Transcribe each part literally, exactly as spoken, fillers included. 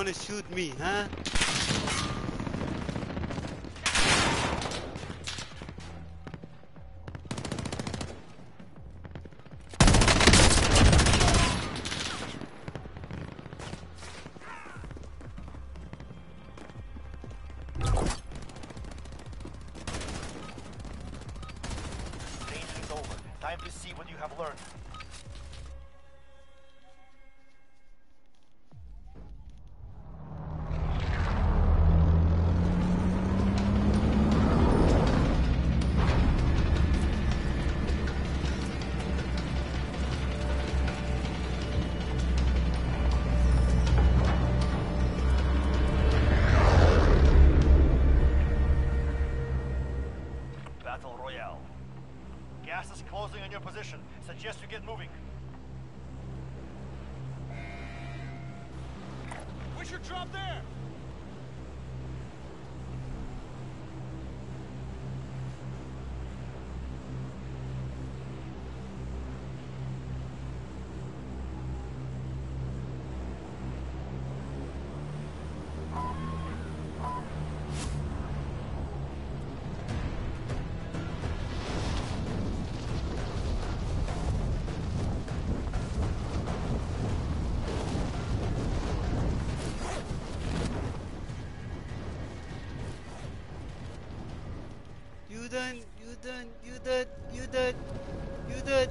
wanna shoot me, huh? Danger is over. Time to see what you have learned. Battle Royale. Gas is closing on your position. Suggest you get moving. We should drop there! You done, you done, you done, you done, you done.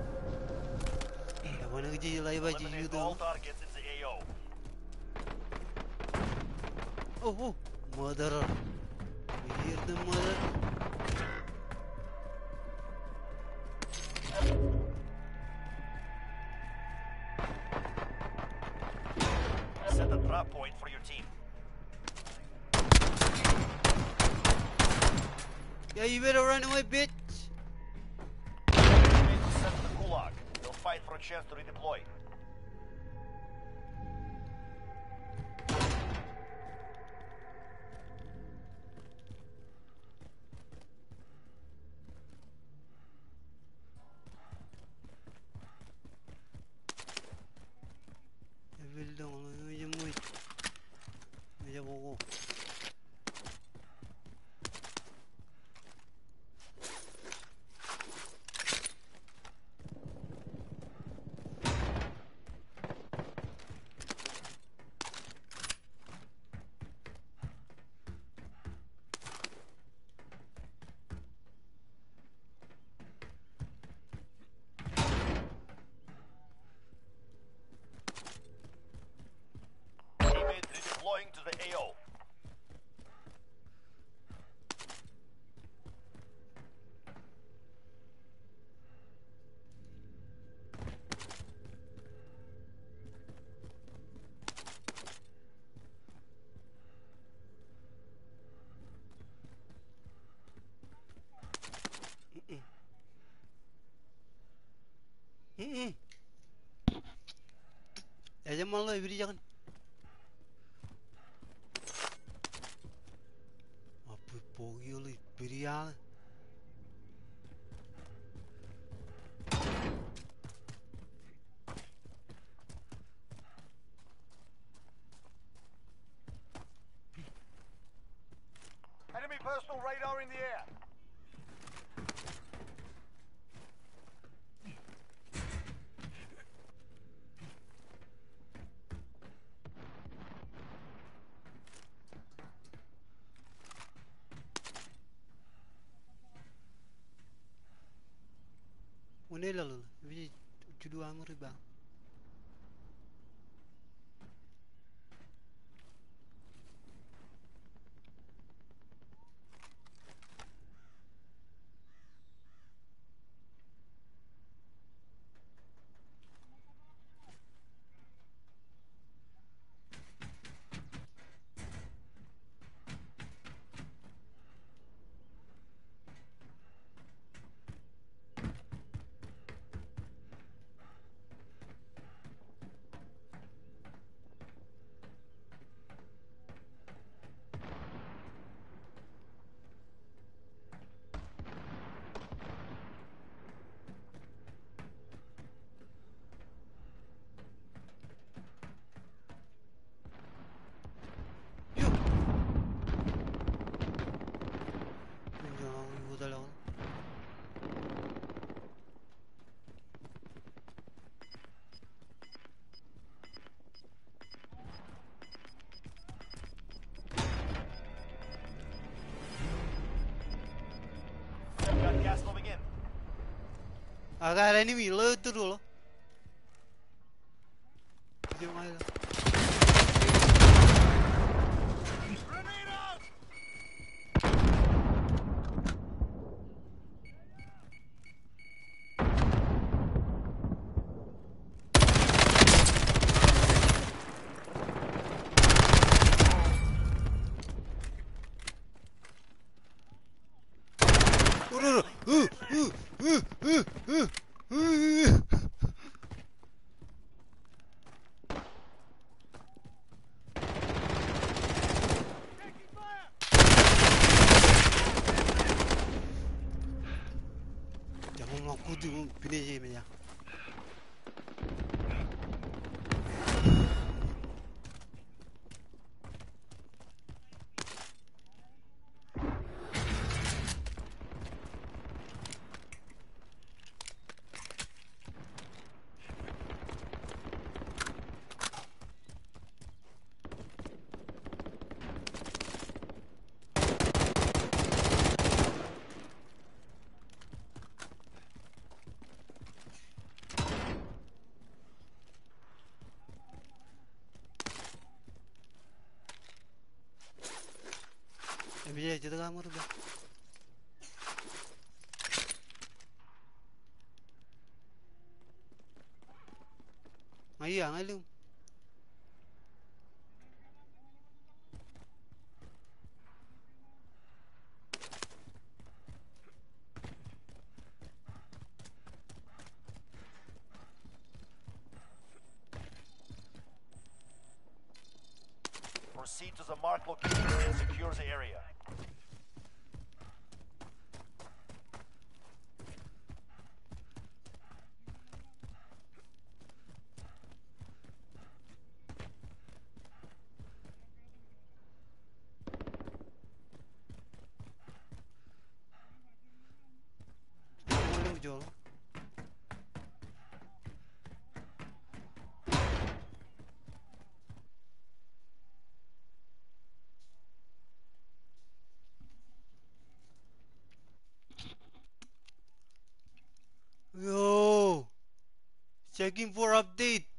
I wanna get you like what you Eliminate done. all targets in the A O. Oh, oh, murderer. You hear the mother? Set a drop point for your team. Yeah, you better run away, bitch. Teammates sent to the Gulag. They'll fight for a chance to redeploy. Evil dong, macam muit. Macam boko. Teammate redeploying to the A O. Hmm. Aja malah beri jangan. Apa pogi oleh beri jangan. Enemy personal radar in the air. Mana lalu? Beri judu amur riba. moving in. I got enemy. Lo itu dulu. Dia main. Grenade out! Udah, uh, uh, uh, uh, uh, uh. Taking fire! Jangan aku tu pilih je macam. Bila cerita kamu tu dah. Ayah, ngalu. Proceed to the marked location and secure the area. Ngalu jual. Yo, checking for update.